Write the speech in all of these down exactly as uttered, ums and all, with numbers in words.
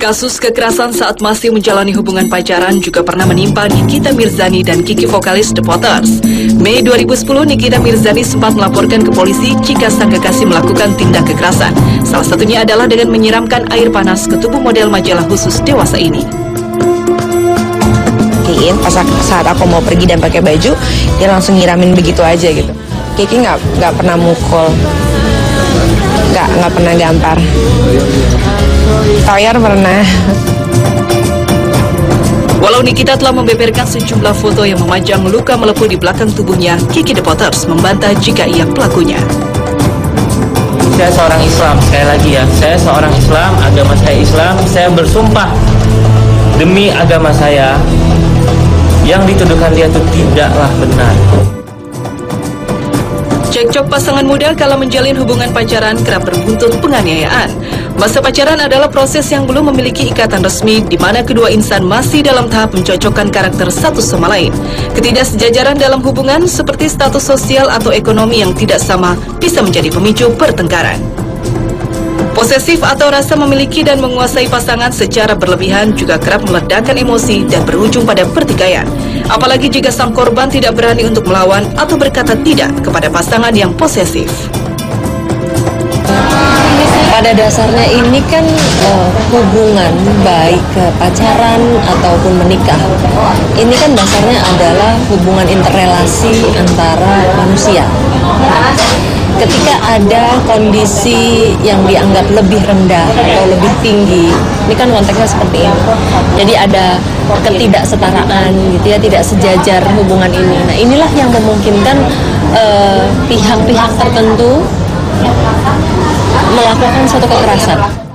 Kasus kekerasan saat masih menjalani hubungan pacaran juga pernah menimpa Nikita Mirzani dan Kiki vokalis The Potters. Mei dua ribu sepuluh, Nikita Mirzani sempat melaporkan ke polisi jika sang kekasih melakukan tindak kekerasan. Salah satunya adalah dengan menyiramkan air panas ke tubuh model majalah khusus dewasa ini. Pas saat aku mau pergi dan pakai baju, dia langsung ngiramin begitu aja gitu. Kiki nggak nggak pernah mukul, nggak nggak pernah gampar. Toyor pernah. Walau Nikita telah membeberkan sejumlah foto yang memajang luka melepuh di belakang tubuhnya, Kiki The Potters membantah jika ia pelakunya. Saya seorang Islam, sekali lagi ya, saya seorang Islam, agama saya Islam, saya bersumpah demi agama saya, yang dituduhkan dia itu tidaklah benar. Cekcok pasangan muda kala menjalin hubungan pacaran kerap berbuntut penganiayaan. Masa pacaran adalah proses yang belum memiliki ikatan resmi, di mana kedua insan masih dalam tahap mencocokkan karakter satu sama lain. Ketidaksejajaran dalam hubungan seperti status sosial atau ekonomi yang tidak sama bisa menjadi pemicu pertengkaran. Posesif atau rasa memiliki dan menguasai pasangan secara berlebihan juga kerap meledakkan emosi dan berujung pada pertikaian. Apalagi jika sang korban tidak berani untuk melawan atau berkata tidak kepada pasangan yang posesif. Pada dasarnya ini kan uh, hubungan baik ke pacaran ataupun menikah. Ini kan dasarnya adalah hubungan interrelasi antara manusia. Ketika ada kondisi yang dianggap lebih rendah atau lebih tinggi, ini kan konteksnya seperti ini. Jadi ada ketidaksetaraan gitu ya, tidak sejajar hubungan ini. Nah, inilah yang memungkinkan uh, pihak-pihak tertentu melakukan suatu kekerasan.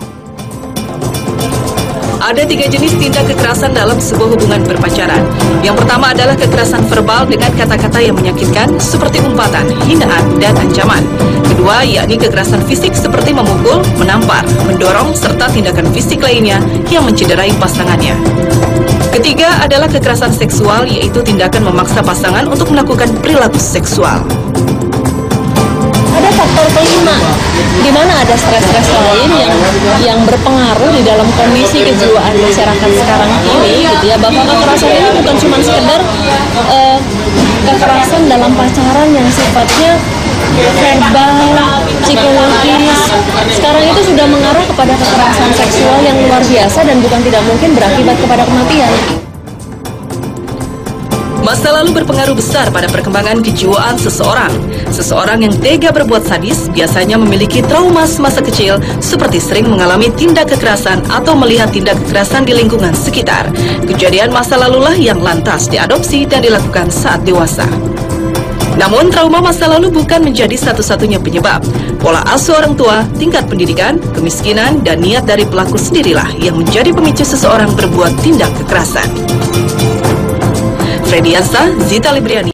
Ada tiga jenis tindak kekerasan dalam sebuah hubungan berpacaran. Yang pertama adalah kekerasan verbal dengan kata-kata yang menyakitkan seperti umpatan, hinaan, dan ancaman. Kedua, yakni kekerasan fisik seperti memukul, menampar, mendorong, serta tindakan fisik lainnya yang mencederai pasangannya. Ketiga adalah kekerasan seksual, yaitu tindakan memaksa pasangan untuk melakukan perilaku seksual. Ada faktor kelima, di mana ada stres-stres lain yang yang berpengaruh di dalam kondisi kejiwaan masyarakat sekarang ini, gitu ya. Bahwa kekerasan ini bukan cuma sekedar uh, kekerasan dalam pacaran yang sifatnya verbal, psikologis. Sekarang itu sudah mengarah kepada kekerasan seksual yang luar biasa dan bukan tidak mungkin berakibat kepada kematian. Masa lalu berpengaruh besar pada perkembangan kejiwaan seseorang. Seseorang yang tega berbuat sadis biasanya memiliki trauma semasa kecil, seperti sering mengalami tindak kekerasan atau melihat tindak kekerasan di lingkungan sekitar. Kejadian masa lalulah yang lantas diadopsi dan dilakukan saat dewasa. Namun, trauma masa lalu bukan menjadi satu-satunya penyebab. Pola asuh orang tua, tingkat pendidikan, kemiskinan, dan niat dari pelaku sendirilah yang menjadi pemicu seseorang berbuat tindak kekerasan. Frediansa, Zita Libriani.